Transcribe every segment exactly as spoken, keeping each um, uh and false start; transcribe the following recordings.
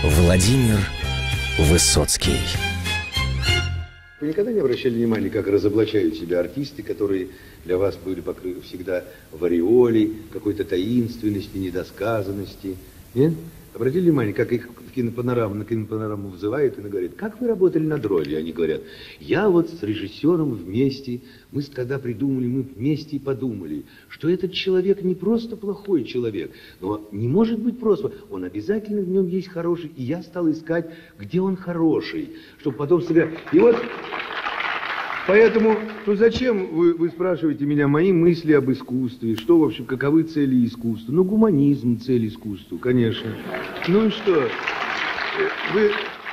Владимир Высоцкий. Вы никогда не обращали внимания, как разоблачают себя артисты, которые для вас были покрыты всегда в ореоле какой-то таинственности, недосказанности? Нет? Обратили внимание, как их в кинопанораму, на кинопанораму вызывают и говорят: как вы работали над ролью? Они говорят: я вот с режиссером вместе, мы тогда придумали, мы вместе и подумали, что этот человек не просто плохой человек, но не может быть просто, он обязательно в нем есть хороший, и я стал искать, где он хороший, чтобы потом сыграть. И вот, поэтому, ну зачем вы, вы спрашиваете меня мои мысли об искусстве, что, в общем, каковы цели искусства? Ну, гуманизм, цель искусства, конечно. Ну и что? Вы,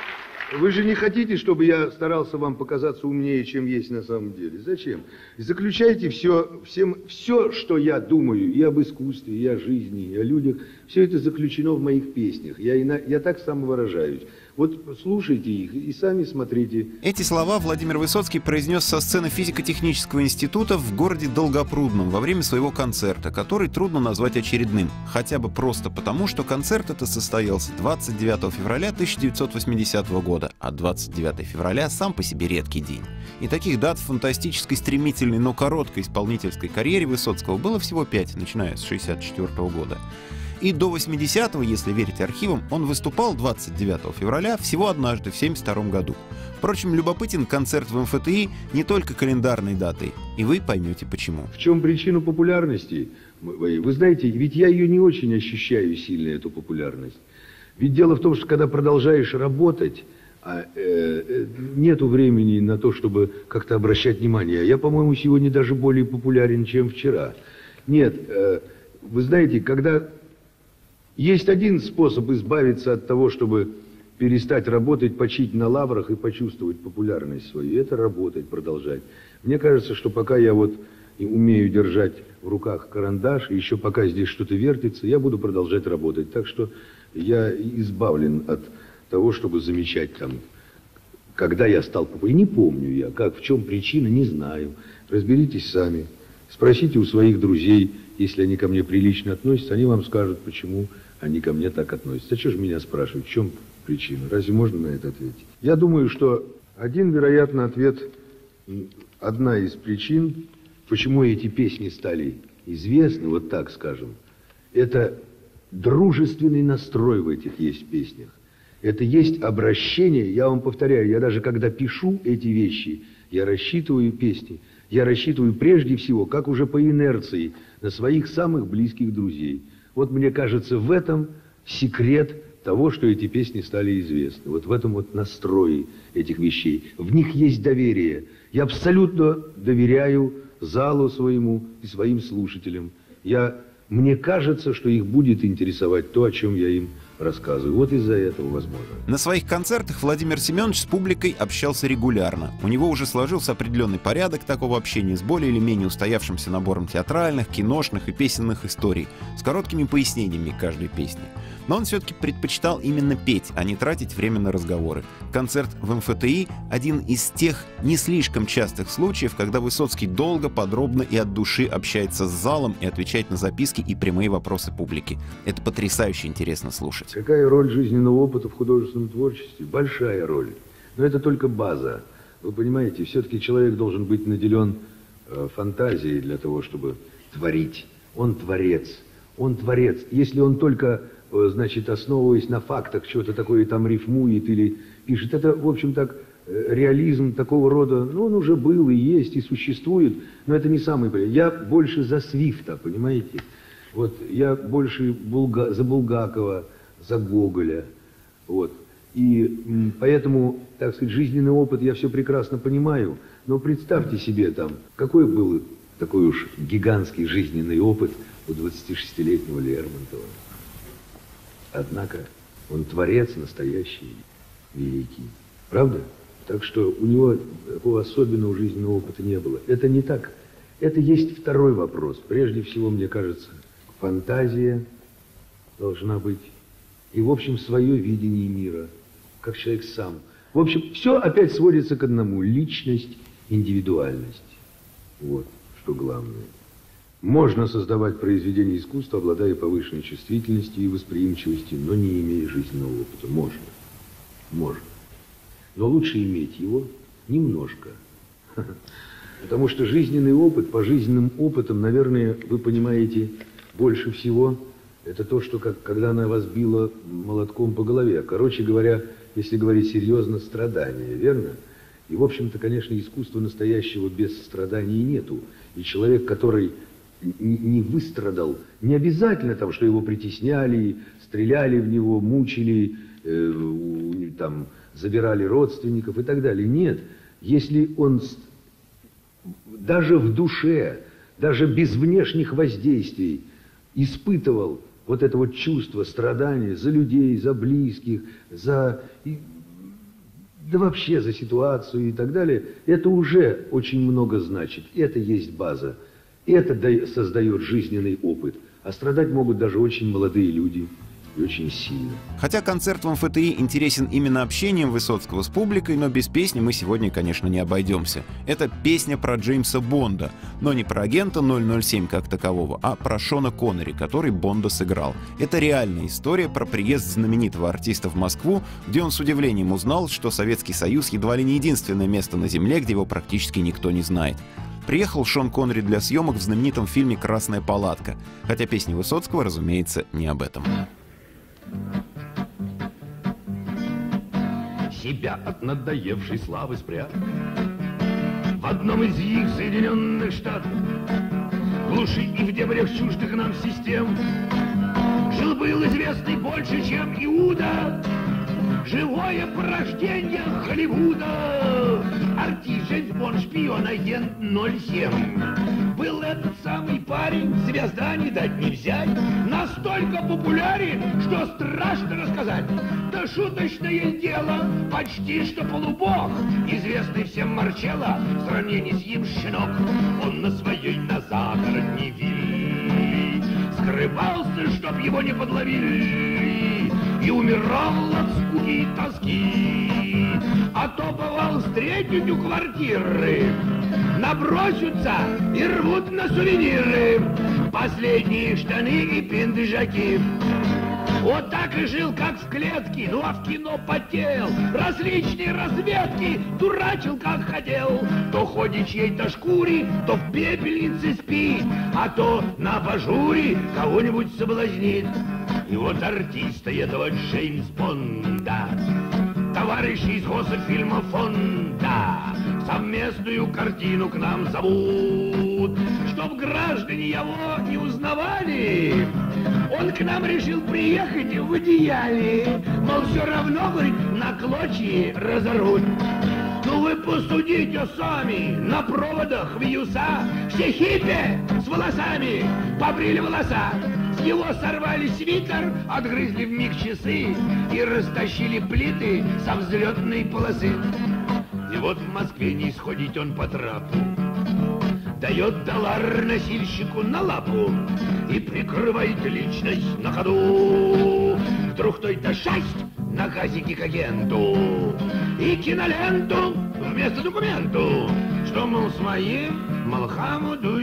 вы же не хотите, чтобы я старался вам показаться умнее, чем есть на самом деле? Зачем? Заключайте все, всем, все, что я думаю, и об искусстве, и о жизни, и о людях, все это заключено в моих песнях. Я, я так самовыражаюсь. Вот слушайте их и сами смотрите. Эти слова Владимир Высоцкий произнес со сцены физико-технического института в городе Долгопрудном во время своего концерта, который трудно назвать очередным. Хотя бы просто потому, что концерт этот состоялся двадцать девятого февраля тысяча девятьсот восьмидесятого года, а двадцать девятого февраля сам по себе редкий день. И таких дат в фантастической, стремительной, но короткой исполнительской карьере Высоцкого было всего пять, начиная с шестьдесят четвёртого года. И до восьмидесятого, если верить архивам, он выступал двадцать девятого февраля всего однажды в семьдесят втором году. Впрочем, любопытен концерт в эм эф тэ и не только календарной датой, и вы поймете почему. В чем причина популярности? Вы, вы знаете, ведь я ее не очень ощущаю сильно, эту популярность. Ведь дело в том, что когда продолжаешь работать, а, э, нету времени на то, чтобы как-то обращать внимание. Я, по-моему, сегодня даже более популярен, чем вчера. Нет, э, вы знаете, когда... Есть один способ избавиться от того, чтобы перестать работать, почить на лаврах и почувствовать популярность свою. Это работать, продолжать. Мне кажется, что пока я вот умею держать в руках карандаш, и еще пока здесь что-то вертится, я буду продолжать работать. Так что я избавлен от того, чтобы замечать там, когда я стал популярным. Не помню я, как, в чем причина, не знаю. Разберитесь сами. Спросите у своих друзей, если они ко мне прилично относятся, они вам скажут, почему они ко мне так относятся. А что же меня спрашивают, в чем причина? Разве можно на это ответить? Я думаю, что один, вероятно, ответ, одна из причин, почему эти песни стали известны, вот так скажем, это дружественный настрой в этих есть песнях. Это есть обращение, я вам повторяю, я даже когда пишу эти вещи, я рассчитываю песни, я рассчитываю прежде всего, как уже по инерции, на своих самых близких друзей. Вот мне кажется, в этом секрет того, что эти песни стали известны. Вот в этом вот настрое этих вещей. В них есть доверие. Я абсолютно доверяю залу своему и своим слушателям. Я, мне кажется, что их будет интересовать то, о чем я им рассказываю. Вот из-за этого, возможно. На своих концертах Владимир Семенович с публикой общался регулярно. У него уже сложился определенный порядок такого общения с более или менее устоявшимся набором театральных, киношных и песенных историй, с короткими пояснениями каждой песни. Но он все-таки предпочитал именно петь, а не тратить время на разговоры. Концерт в эм эф тэ и – один из тех не слишком частых случаев, когда Высоцкий долго, подробно и от души общается с залом и отвечает на записки и прямые вопросы публики. Это потрясающе интересно слушать. Какая роль жизненного опыта в художественном творчестве? Большая роль. Но это только база. Вы понимаете, все-таки человек должен быть наделен э, фантазией для того, чтобы творить. Он творец. Он творец. Если он только, э, значит, основываясь на фактах, что-то такое там рифмует или пишет, это, в общем, так, э, реализм такого рода, ну, он уже был и есть, и существует, но это не самый... Я больше за Свифта, понимаете? Вот, я больше Булга... за Булгакова, за Гоголя, вот. И поэтому, так сказать, жизненный опыт я все прекрасно понимаю, но представьте себе там, какой был такой уж гигантский жизненный опыт у двадцатишестилетнего Лермонтова. Однако он творец настоящий, великий. Правда? Так что у него такого особенного жизненного опыта не было. Это не так. Это есть второй вопрос. Прежде всего, мне кажется, фантазия должна быть. И, в общем, свое видение мира, как человек сам. В общем, все опять сводится к одному. Личность, индивидуальность. Вот, что главное. Можно создавать произведения искусства, обладая повышенной чувствительностью и восприимчивостью, но не имея жизненного опыта. Можно. Можно. Но лучше иметь его немножко. Потому что жизненный опыт, по жизненным опытам, наверное, вы понимаете больше всего, это то, что как, когда она вас била молотком по голове. Короче говоря, если говорить серьезно, страдания, верно? И, в общем-то, конечно, искусства настоящего без страданий нету. И человек, который не выстрадал, не обязательно там, что его притесняли, стреляли в него, мучили, э, там, забирали родственников и так далее. Нет, если он даже в душе, даже без внешних воздействий испытывал вот это вот чувство страдания за людей, за близких, за... да вообще за ситуацию и так далее, это уже очень много значит. Это есть база. Это создает жизненный опыт. А страдать могут даже очень молодые люди. И очень сильно. Хотя концерт в эм эф тэ и интересен именно общением Высоцкого с публикой, но без песни мы сегодня, конечно, не обойдемся. Это песня про Джеймса Бонда, но не про агента ноль ноль семь как такового, а про Шона Коннери, который Бонда сыграл. Это реальная история про приезд знаменитого артиста в Москву, где он с удивлением узнал, что Советский Союз едва ли не единственное место на Земле, где его практически никто не знает. Приехал Шон Коннери для съемок в знаменитом фильме «Красная палатка», хотя песня Высоцкого, разумеется, не об этом. Себя от надоевшей славы спрятал в одном из их Соединенных Штатов, в глуши и в дебрях чуждых нам систем. Жил-был известный больше, чем Иуда, живое порождение Голливуда. Артист, Джеймс Бонд, шпион, агент ноль семь. Был этот самый парень, звезда не дать не взять, настолько популярен, что страшно рассказать. Да шуточное дело, почти что полубог, известный всем Марчелло, в сравнении с ним щенок. Он на своей на загородней вилле скрывался, чтоб его не подловили, и умирал от скуки и тоски. А то бывал встретить у квартиры, набросятся и рвут на сувениры последние штаны и пиндежаки. Вот так и жил, как в клетке, ну а в кино потел, различные разведки дурачил, как хотел. То ходит чьей-то шкуре, то в пепельнице спит, а то на абажуре кого-нибудь соблазнит. И вот артиста этого Джеймс Бонда товарищи из госфильма фонда совместную картину к нам зовут, чтоб граждане его не узнавали. Он к нам решил приехать в одеяле, мол, все равно, говорит, на клочья разорвут. Ну вы посудите сами, на проводах вьюса, все хиппи с волосами побрили волоса. С него сорвали свитер, отгрызли вмиг часы и растащили плиты со взлетной полосы. И вот в Москве не сходить он по трапу, дает доллар носильщику на лапу и прикрывает личность на ходу. Вдруг кто-то шасть на газике к агенту и киноленту вместо документу, что, мол, с моим Малхамуду.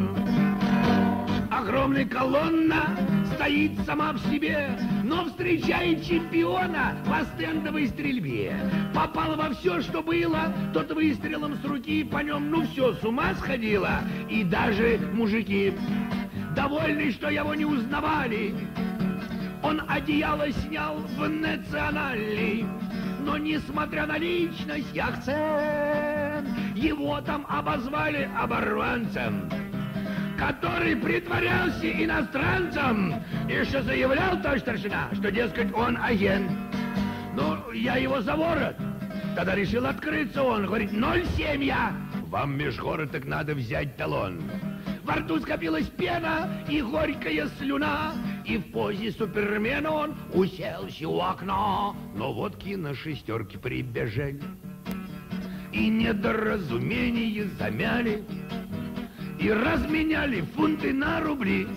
Огромная колонна стоит сама в себе, но встречает чемпиона по стендовой стрельбе. Попал во все, что было, тот выстрелом с руки по нем, ну все, с ума сходило. И даже мужики, довольны, что его не узнавали, он одеяло снял в национальный. Но несмотря на личность и акцент, его там обозвали оборванцем, который притворялся иностранцем и еще заявлял, товарищ старшина, что, дескать, он агент. Ну, я его за ворот. Тогда решил открыться он. Говорит, ноль семь я. Вам межгород так надо взять талон. Во рту скопилась пена и горькая слюна, и в позе супермена он уселся у окна. Но водки на шестерке прибежали и недоразумение замяли, и разменяли фунты на рубли.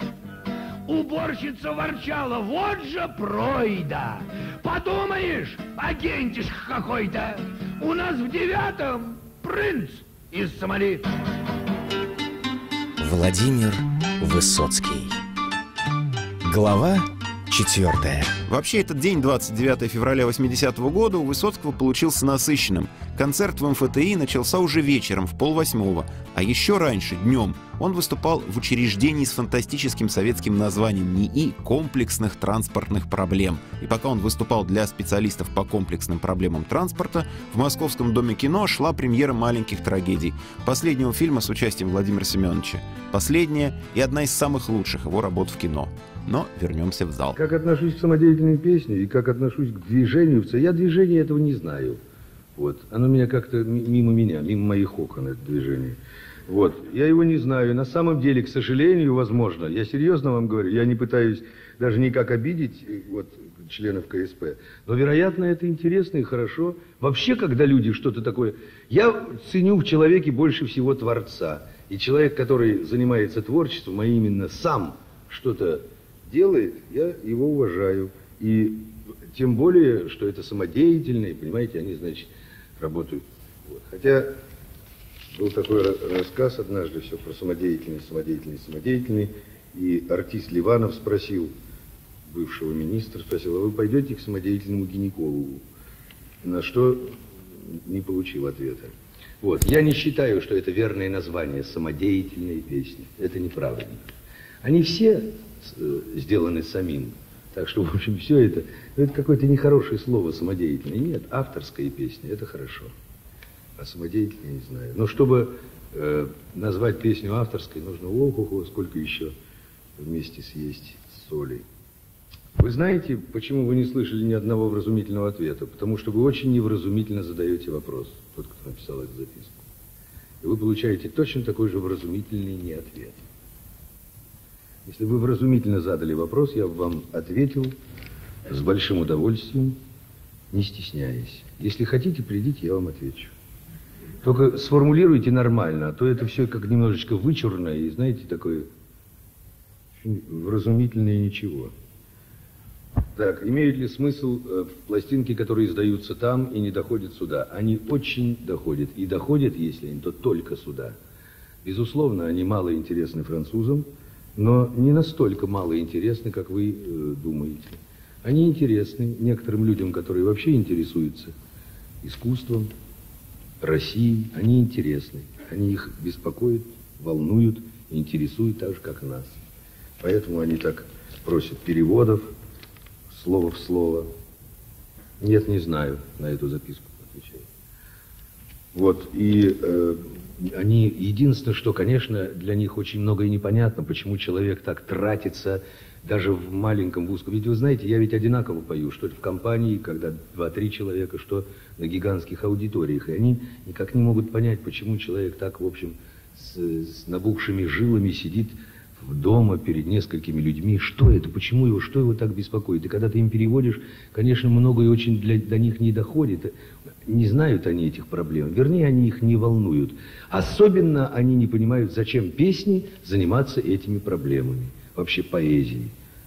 Уборщица ворчала, вот же пройда. Подумаешь, агентиш какой-то. У нас в девятом принц из Сомали. Владимир Высоцкий. Глава четвертая. Вообще, этот день, двадцать девятое февраля восьмидесятого года, у Высоцкого получился насыщенным. Концерт в эм эф тэ и начался уже вечером, в полвосьмого. А еще раньше, днем, он выступал в учреждении с фантастическим советским названием НИИ комплексных транспортных проблем. И пока он выступал для специалистов по комплексным проблемам транспорта, в Московском доме кино шла премьера «Маленьких трагедий», последнего фильма с участием Владимира Семеновича. Последняя и одна из самых лучших его работ в кино. Но вернемся в зал. Как отношусь к самодеятельной песне и как отношусь к движению, я движения этого не знаю. Вот. Оно меня как-то мимо меня, мимо моих окон, это движение. Вот. Я его не знаю. На самом деле, к сожалению, возможно, я серьезно вам говорю, я не пытаюсь даже никак обидеть вот, членов ка эс пэ, но, вероятно, это интересно и хорошо. Вообще, когда люди что-то такое... Я ценю в человеке больше всего творца. И человек, который занимается творчеством, а именно сам что-то делает, я его уважаю. И тем более, что это самодеятельные, понимаете, они, значит, работают. Вот. Хотя был такой рассказ однажды, все про самодеятельность, самодеятельность, самодеятельный. И артист Ливанов спросил, бывшего министра, спросил, а вы пойдете к самодеятельному гинекологу? На что не получил ответа. Вот. Я не считаю, что это верное название самодеятельной песни. Это неправильно. Они все сделаны самим. Так что, в общем, все это, это какое-то нехорошее слово самодеятельное. Нет, авторская песня, это хорошо. А самодеятельная не знаю. Но чтобы э, назвать песню авторской, нужно ого-го, сколько еще вместе съесть соли. Вы знаете, почему вы не слышали ни одного вразумительного ответа? Потому что вы очень невразумительно задаете вопрос, тот, кто написал эту записку. И вы получаете точно такой же вразумительный не ответ. Если вы вразумительно задали вопрос, я вам ответил с большим удовольствием, не стесняясь. Если хотите, придите, я вам отвечу. Только сформулируйте нормально, а то это все как немножечко вычурно и, знаете, такое вразумительное ничего. Так, имеют ли смысл э, пластинки, которые издаются там и не доходят сюда? Они очень доходят. И доходят, если они, то только сюда. Безусловно, они мало интересны французам, но не настолько мало интересны, как вы э, думаете. Они интересны некоторым людям, которые вообще интересуются искусством, Россией. Они интересны. Они их беспокоят, волнуют, интересуют так же, как нас. Поэтому они так просят переводов, слово в слово. Нет, не знаю, на эту записку отвечаю. Вот, и... Э, Они, единственное, что, конечно, для них очень многое непонятно, почему человек так тратится даже в маленьком, в узком. Ведь вы знаете, я ведь одинаково пою, что в компании, когда два-три человека, что на гигантских аудиториях. И они никак не могут понять, почему человек так, в общем, с, с набухшими жилами сидит дома перед несколькими людьми. Что это? Почему его? Что его так беспокоит? И когда ты им переводишь, конечно, многое очень для, до них не доходит. Не знают они этих проблем. Вернее, они их не волнуют. Особенно они не понимают, зачем песни заниматься этими проблемами. Вообще поэзией.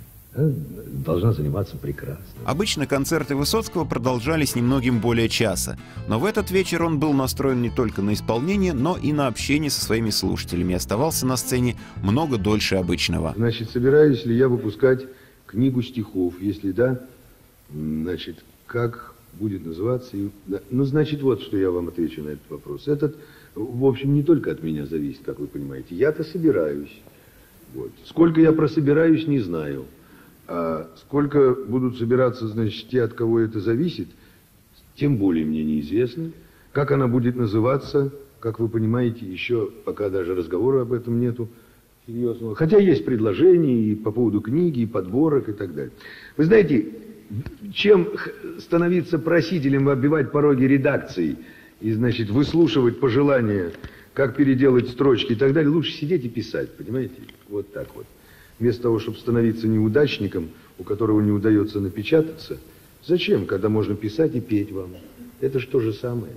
Должна заниматься прекрасно. Обычно концерты Высоцкого продолжались немногим более часа. Но в этот вечер он был настроен не только на исполнение, но и на общение со своими слушателями. И оставался на сцене много дольше обычного. Значит, собираюсь ли я выпускать книгу стихов? Если да, значит, как будет называться? Ну, значит, вот что я вам отвечу на этот вопрос. Этот, в общем, не только от меня зависит, как вы понимаете. Я-то собираюсь. Вот. Сколько я прособираюсь, не знаю. А сколько будут собираться, значит, те, от кого это зависит, тем более мне неизвестно. Как она будет называться, как вы понимаете, еще пока даже разговора об этом нету серьезного. Хотя есть предложения и по поводу книги, и подборок, и так далее. Вы знаете, чем становиться просителем, оббивать пороги редакции и, значит, выслушивать пожелания, как переделать строчки и так далее, лучше сидеть и писать, понимаете? Вот так вот. Вместо того, чтобы становиться неудачником, у которого не удается напечататься, зачем, когда можно писать и петь вам? Это же то же самое.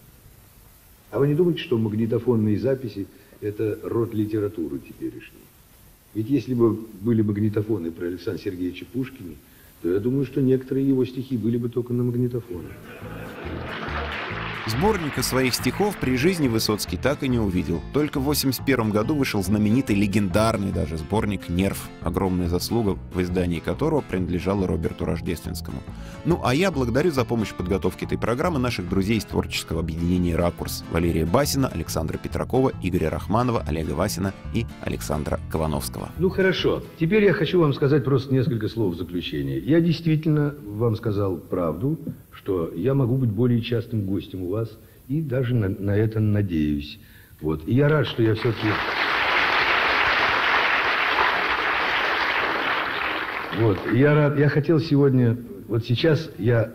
А вы не думаете, что магнитофонные записи – это род литературы теперешней? Ведь если бы были магнитофоны про Александра Сергеевича Пушкина, то я думаю, что некоторые его стихи были бы только на магнитофонах. Сборника своих стихов при жизни Высоцкий так и не увидел. Только в восемьдесят первом году вышел знаменитый, легендарный даже сборник «Нерв», огромная заслуга в издании которого принадлежала Роберту Рождественскому. Ну а я благодарю за помощь в подготовке этой программы наших друзей из творческого объединения «Ракурс» Валерия Басина, Александра Петракова, Игоря Рахманова, Олега Васина и Александра Кавановского. Ну хорошо, теперь я хочу вам сказать просто несколько слов в заключение. Я действительно вам сказал правду, что я могу быть более частым гостем у вас, и даже на, на это надеюсь. Вот. И я рад, что я все-таки... Вот. Я рад, я хотел сегодня... Вот сейчас я...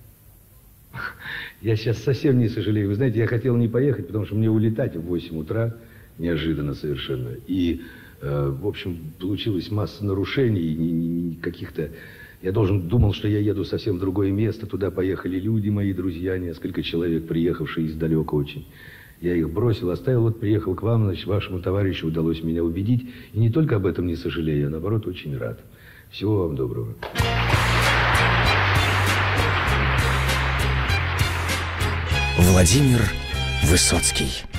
Я сейчас совсем не сожалею. Вы знаете, я хотел не поехать, потому что мне улетать в восемь утра, неожиданно совершенно. И, э, в общем, получилась масса нарушений, каких-то... Я должен, думал, что я еду совсем в другое место. Туда поехали люди, мои друзья, несколько человек, приехавшие издалека очень. Я их бросил, оставил, вот приехал к вам, значит, вашему товарищу удалось меня убедить. И не только об этом не сожалею, а наоборот, очень рад. Всего вам доброго. Владимир Высоцкий.